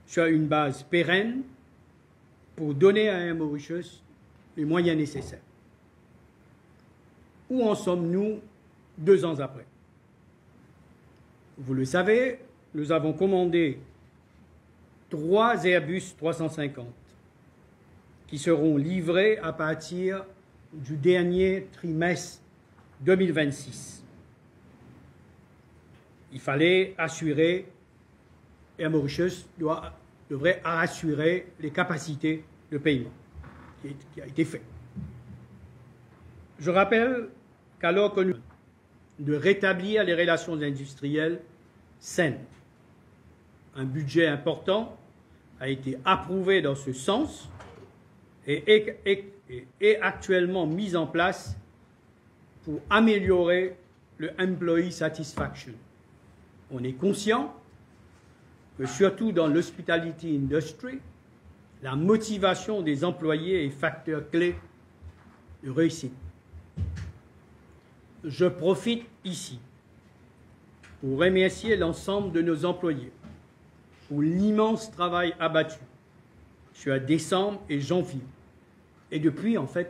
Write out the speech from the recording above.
sur une base pérenne pour donner à Air Mauritius les moyens nécessaires. Où en sommes-nous 2 ans après? Vous le savez, nous avons commandé 3 Airbus 350 qui seront livrés à partir du dernier trimestre 2026. Il fallait assurer, Air Mauritius devrait assurer les capacités de paiement, qui a été fait. Je rappelle qu'alors que nous de rétablir les relations industrielles saines, un budget important a été approuvé dans ce sens et est actuellement mis en place pour améliorer le Employee Satisfaction. On est conscient que surtout dans l'hospitality industry, la motivation des employés est facteur clé de réussite. Je profite ici pour remercier l'ensemble de nos employés pour l'immense travail abattu sur décembre et janvier, et depuis en fait